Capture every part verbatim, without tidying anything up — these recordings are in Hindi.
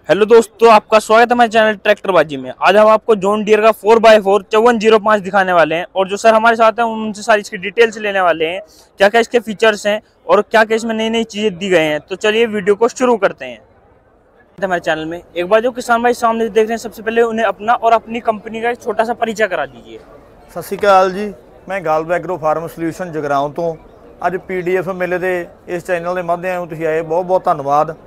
हेलो दोस्तों, आपका स्वागत है हमारे चैनल ट्रैक्टरबाजी में। आज हम आपको जॉन डियर का फोर बाई फोर चौवन जीरो पाँच दिखाने वाले हैं और जो सर हमारे साथ हैं उनसे सारी इसकी डिटेल्स लेने वाले हैं, क्या क्या इसके फीचर्स हैं और क्या क्या इसमें नई नई चीजें दी गई हैं। तो चलिए वीडियो को शुरू करते हैं। हमारे चैनल में एक बार जो किसान भाई सामने देख रहे हैं, सबसे पहले उन्हें अपना और अपनी कंपनी का एक छोटा सा परिचय करा दीजिए। सत श्री अकाल जी, मैं गाल्ब एग्रो फार्म सोल्यूशन जगराओं तो अज पी डी एफ मेले के इस चैनल के माध्यम तुम आए, बहुत बहुत धन्यवाद।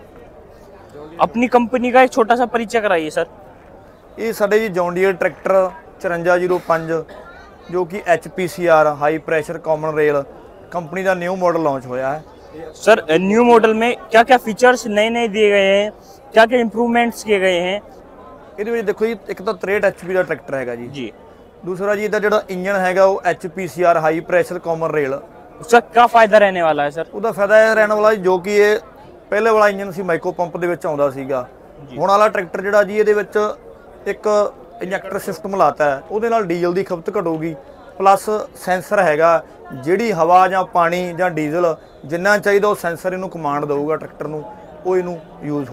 अपनी कंपनी का एक छोटा सा परिचय कराइए सर। ये साडे जी जॉन डियर ट्रैक्टर चौरंजा जीरो पाँच जो कि H P C R high pressure common rail company का न्यू मॉडल लॉन्च होया है। सर न्यू मॉडल में क्या क्या फीचर्स नए नए दिए गए हैं, क्या क्या इंप्रूवमेंट्स किए गए हैं? ये देखो जी, एक तो तिरसठ एच पी का ट्रैक्टर है जी जी दूसरा जी, जो इंजन है वो H P C R high pressure common rail. उसका क्या फायदा रहने वाला है सर? उसका फायदा यह रहने वाला जो कि ये पहले वाला इंजन सी माइक्रो पंप ਦੇ ਵਿੱਚ ਆਉਂਦਾ ਸੀਗਾ। ਹੁਣ ਵਾਲਾ ਟਰੈਕਟਰ ਜਿਹੜਾ ਜੀ ਇਹਦੇ ਵਿੱਚ ਇੱਕ ਇੰਜੈਕਟਰ ਸਿਸਟਮ ਲਾਤਾ ਹੈ, ਉਹਦੇ ਨਾਲ ਡੀਜ਼ਲ ਦੀ ਖਪਤ ਘਟੂਗੀ, ਪਲੱਸ ਸੈਂਸਰ ਹੈਗਾ, ਜਿਹੜੀ ਹਵਾ ਜਾਂ ਪਾਣੀ ਜਾਂ ਡੀਜ਼ਲ ਜਿੰਨਾ ਚਾਹੀਦਾ ਉਹ ਸੈਂਸਰ ਇਹਨੂੰ ਕਮਾਂਡ ਦੇਊਗਾ ਟਰੈਕਟਰ ਨੂੰ, ਉਹ ਇਹਨੂੰ यूज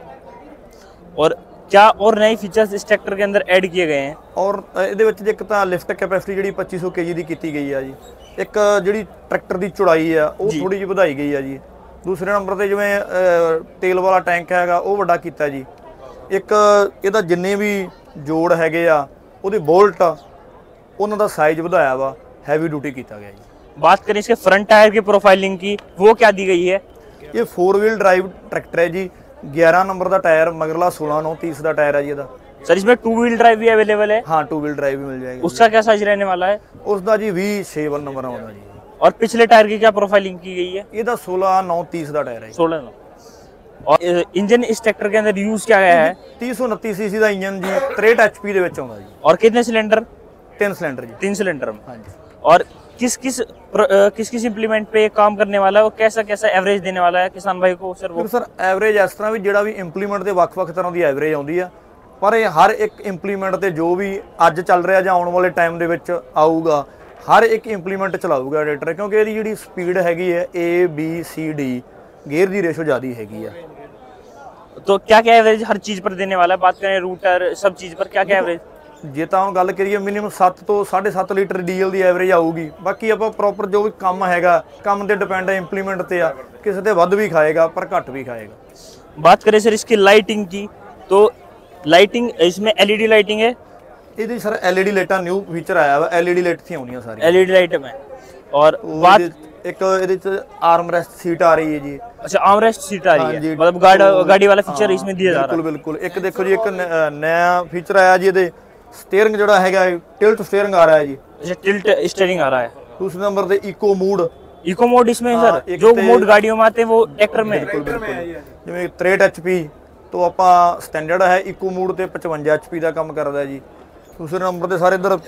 ਹੋਊਗਾ। और क्या और नए फीचर्स इस ट्रैक्टर के अंदर ऐड किए गए हैं? और ਇਹਦੇ ਵਿੱਚ ਇੱਕ ਤਾਂ ਲਿਫਟ ਕੈਪੈਸਿਟੀ ਜਿਹੜੀ पच्चीस सौ केजी ਦੀ ਕੀਤੀ ਗਈ ਆ ਜੀ। ਇੱਕ ਜਿਹੜੀ ਟਰੈਕਟਰ ਦੀ ਚੌੜਾਈ ਆ ਉਹ ਥੋੜੀ ਜਿਹੀ ਵਧਾਈ ਗਈ ਆ ਜੀ। दूसरे नंबर पर जिवें तेल वाला टैंक हैगा वो वड्डा कीता जी। एक इहदा जिन्ने भी जोड़ हैगे आ उहदे बोल्ट उन्हां दा साइज वधाया वा, हैवी ड्यूटी कीता गया जी। बात करें इसके फ्रंट टायर की प्रोफाइलिंग की, वो क्या दी गई है? ये फोर व्हील ड्राइव ट्रैक्टर है जी। ग्यारह नंबर का टायर, मगरला सोलह नौ तीस का टायर है जी। इहदा सर इसमें टू व्हील ड्राइव भी अवेलेबल है? हाँ, टू व्हील ड्राइव भी मिल जाएगी। उसका क्या साइज रहने वाला है? उसका जी भी छे वन नंबर आउंदा जी। और पिछले टायर की क्या प्रोफाइलिंग की गई है? ये सोलह नौ तीस का टायर है। सोलह नौ। और इंजन इस ट्रैक्टर के अंदर यूज क्या गया है? तीस सौ उनतीस सीसी का इंजन जी, तिरसठ एच पी दे विच आउंदा जी। और कितने सिलेंडर? तीन सिलेंडर जी। तीन सिलेंडर में। हाँ जी। और किस किस प्र, किस किस इंप्लीमेंट पे काम करने वाला है, वो कैसा कैसा एवरेज देने वाला है किसान भाई को सर? वो सर एवरेज इस तरह भी जिहड़ा भी इंप्लीमेंट के ਵੱਖ-ਵੱਖ तरह की एवरेज आउंदी है, पर ये हर एक इंप्लीमेंट ते जो भी अज चल रहा जां आउण वाले टाइम दे विच आऊगा, हर एक इंप्लीमेंट चलाऊगा ट्रैक्टर, क्योंकि ये जी स्पीड हैगी है A B C D gear की रेशो ज़्यादा हैगी है। तो क्या क्या एवरेज हर चीज़ पर देने वाला है? बात करें रूटर सब चीज़ पर क्या क्या एवरेज? जे तो हम गल करिए मिनीमम सत्त तो साढ़े सत्त लीटर डीजल की एवरेज आऊगी। बाकी आप प्रॉपर जो भी काम हैगा, काम ते डिपेंड है, इंप्लीमेंट ते आ, किसी ते वध भी खाएगा पर घट भी खाएगा। बात करें सर इसकी लाइटिंग की, तो लाइटिंग इसमें एलईडी लाइटिंग है। ये सर एलईडी लाइटा न्यू फीचर आया वा, एलईडी लाइट थी आउणियां सारी एलईडी लाइट में। और बात एक ਇਹਦੇ ਚ आर्म रेस्ट सीट आ रही है जी। अच्छा, आर्म रेस्ट सीट आ रही है, मतलब गाड़ी गाड़ी वाला फीचर इसमें दिया जा रहा है। बिल्कुल बिल्कुल। एक देखो जी, एक नया फीचर आया जी, ਇਹਦੇ स्टीयरिंग ਜਿਹੜਾ ਹੈਗਾ टिल्ट स्टीयरिंग आ रहा है जी। अच्छा, टिल्ट स्टीयरिंग आ रहा है। दूसरे नंबर पे इको मोड। इको मोड इसमें सर जो मोड गाड़ियों में आते हैं वो ट्रैक्टर में बिल्कुल बिल्कुल। जिवें तिरसठ एचपी तो ਆਪਾਂ स्टैंडर्ड है, इको मोड ਤੇ पचवंजा एचपी ਦਾ ਕੰਮ ਕਰਦਾ है जी। दूसरे नंबर ਤੇ ਸਾਰੇ इधर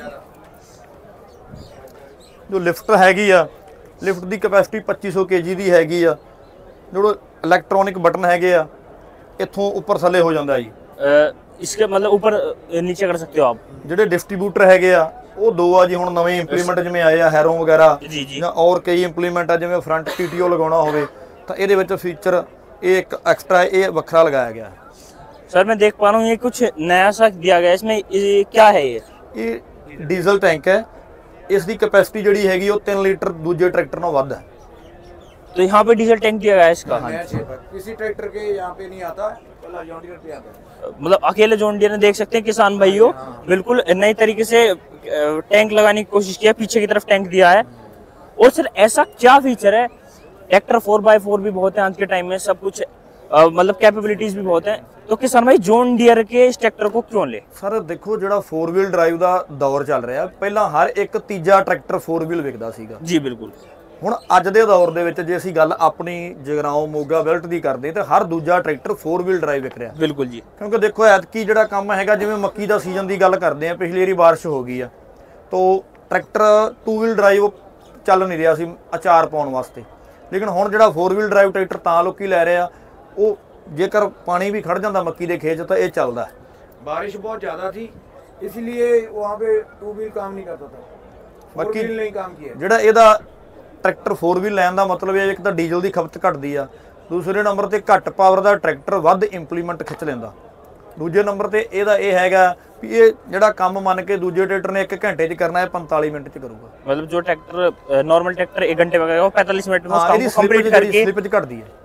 जो लिफ्ट हैगी आ, लिफ्ट की कैपेसिटी पच्चीस सौ के जी की हैगी आ। जो इलैक्ट्रॉनिक बटन हैगे आ, इत्थों उपर थले हो जाता जी। इसके मतलब ऊपर नीचे कर सकते हो आप। ਜਿਹੜੇ डिस्ट्रीब्यूटर हैगे आ ਉਹ ਦੋ ਆ ਜੀ। ਹੁਣ ਨਵੇਂ ਇੰਪਲੀਮੈਂਟ ਜਿਵੇਂ ਆਏ ਆ ਹੈਰੋ ਵਗੈਰਾ ਜਾਂ और कई ਇੰਪਲੀਮੈਂਟ ਆ, ਜਿਵੇਂ ਫਰੰਟ ਪੀਟੀਓ ਲਗਾਉਣਾ ਹੋਵੇ ਤਾਂ ਇਹਦੇ ਵਿੱਚ ਫੀਚਰ ਇਹ ਇੱਕ एक्स्ट्रा ਇਹ ਵੱਖਰਾ लगाया गया है। सर मैं देख पा रहा हूँ ये कुछ नया सा दिया गया है। इसमें ये क्या है? ये ये डीजल टैंक है। इसकी कैपेसिटी जी हैगी वो तीन लीटर दूजे ट्रैक्टर नालों वध है। तो यहाँ पे डीजल टैंक दिया गया है इसका? किसी ट्रैक्टर के यहाँ पे नहीं आता, जॉन डियर पे आता है। मतलब अकेले जॉन डियर ने देख सकते हैं किसान भाइयों, बिल्कुल नई तरीके से टैंक लगाने की कोशिश किया, पीछे की तरफ टैंक दिया है। और सर ऐसा क्या फीचर है? ट्रैक्टर फोर बाई फोर भी बहुत है आज के टाइम में, सब कुछ आ, मतलब कैपेबिलिटीज भी बहुत है, तो किसान भाई जॉन डियर के इस ट्रैक्टर को क्यों ले? सर देखो, जो फोर व्हील ड्राइव का दौर चल रहा है, पहला हर एक तीजा ट्रैक्टर फोर व्हील विकदा सीगा जी। बिल्कुल। ਹੁਣ ਅੱਜ ਦੇ ਦੌਰ ਦੇ ਵਿੱਚ ਜੇ ਅਸੀਂ ਗੱਲ ਆਪਣੀ ਜਗਰਾਉਂ ਮੋਗਾ ਬੈਲਟ ਦੀ ਕਰਦੇ ਤਾਂ ਹਰ ਦੂਜਾ ਟਰੈਕਟਰ फोर व्हील ड्राइव ਵਿਕ ਰਿਹਾ। ਬਿਲਕੁਲ ਜੀ। ਕਿਉਂਕਿ ਦੇਖੋ ਐਤਕੀ ਜਿਹੜਾ ਕੰਮ ਹੈਗਾ, ਜਿਵੇਂ ਮੱਕੀ ਦਾ ਸੀਜ਼ਨ ਦੀ ਗੱਲ ਕਰਦੇ ਆ, ਪਿਛਲੀ ਵਾਰੀ ਬਾਰਿਸ਼ ਹੋ ਗਈ ਆ, तो ਟਰੈਕਟਰ टू व्हील ड्राइव ਚੱਲ ਨਹੀਂ ਰਿਹਾ ਸੀ ਅਚਾਰ ਪਾਉਣ ਵਾਸਤੇ। ਲੇਕਿਨ ਹੁਣ ਜਿਹੜਾ फोर व्हील ड्राइव ਟਰੈਕਟਰ ਤਾਂ ਲੋਕੀ ਲੈ ਰਹੇ ਆ, ਉਹ ਜੇਕਰ ਪਾਣੀ ਵੀ ਖੜ ਜਾਂਦਾ ਮੱਕੀ ਦੇ ਖੇਤ ਤਾਂ ਇਹ ਚੱਲਦਾ। बारिश बहुत ज़्यादा थी इसलिए वहाँ पे टू व्हील काम नहीं करता था, फोर व्हील नहीं काम किया। ਜਿਹੜਾ ਇਹਦਾ ट्रैक्टर फोर व्हील लैन का मतलब है, एक तो डीजल की खपत घटती आ, ਦੂਸਰੇ ਨੰਬਰ ਤੇ ਘੱਟ ਪਾਵਰ ਦਾ ਟਰੈਕਟਰ ਵੱਧ ਇੰਪਲੀਮੈਂਟ ਖਿੱਚ ਲੈਂਦਾ। ਦੂਜੇ ਨੰਬਰ ਤੇ ਇਹਦਾ ਇਹ ਹੈਗਾ ਵੀ ਇਹ ਜਿਹੜਾ ਕੰਮ ਮੰਨ ਕੇ ਦੂਜੇ ਟਰੈਕਟਰ ਨੇ ਇੱਕ ਘੰਟੇ 'ਚ ਕਰਨਾ ਹੈ पैंतालीस ਮਿੰਟ 'ਚ ਕਰੂਗਾ। मतलब जो ट्रैक्टर नॉर्मल ट्रैक्टर एक घंटे में करेगा वो पैंतालीस मिनट में उस हाँ, काम को कंप्लीट करके स्लिप 'ਚ ਘਟਦੀ ਹੈ।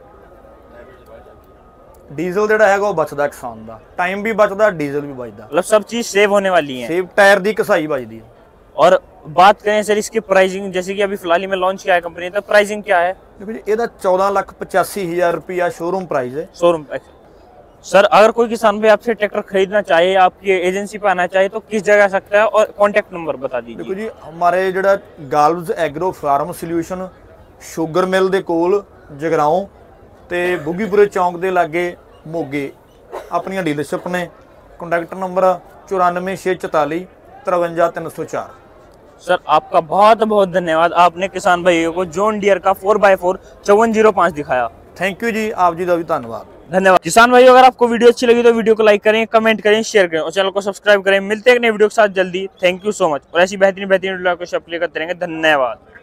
ਡੀਜ਼ਲ ਜਿਹੜਾ ਹੈਗਾ ਉਹ ਬਚਦਾ ਕਿਸਾਨ ਦਾ, ਟਾਈਮ ਵੀ ਬਚਦਾ, ਡੀਜ਼ਲ ਵੀ ਬਚਦਾ, मतलब सब चीज सेव होने वाली है। ਸੇਵ ਟਾਇਰ ਦੀ ਘਸਾਈ ਬਚਦੀ ਹੈ। और बात करें सर इसकी प्राइसिंग, जैसे कि अभी फिलहाल ही में लॉन्च किया है कंपनी, तो प्राइसिंग क्या है? देखो जी ਇਹਦਾ चौदह लाख पचासी हज़ार रुपया शोरूम प्राइस है। Showroom price. सर अगर कोई किसान भाई आपसे ट्रैक्टर खरीदना चाहे, आपकी एजेंसी पे आना चाहे, तो किस जगह आ सकता है और कॉन्टेक्ट नंबर बता दीजिए। देखो जी हमारे ਜਿਹੜਾ ਗਾਲਵਜ਼ agro farm solution sugar mill ਦੇ ਕੋਲ ਜਗਰਾਉਂ ਤੇ ਬੁੱਗੀਪੁਰੇ ਚੌਂਕ ਦੇ ਲਾਗੇ ਮੋਗੇ ਆਪਣੀਆਂ ਡੀਲਰਸ਼ਿਪ ਨੇ। ਕੰਟੈਕਟ ਨੰबर चौरानवे छे चौताली तिरवंजा तीन सौ चार। सर आपका बहुत बहुत धन्यवाद, आपने किसान भाइयों को जॉन डियर का फोर बाई फोर चौवन जीरो पाँच दिखाया। थैंक यू जी, आप जी का भी धन्यवाद। धन्यवाद किसान भाइयों। अगर आपको वीडियो अच्छी लगी तो वीडियो को लाइक करें, कमेंट करें, शेयर करें और चैनल को सब्सक्राइब करें। मिलते हैं एक नए वीडियो के साथ जल्दी। Thank you so much. और ऐसी बेहतरीन बेहतरीन वीडियो को शेयर करते रहेंगे। धन्यवाद।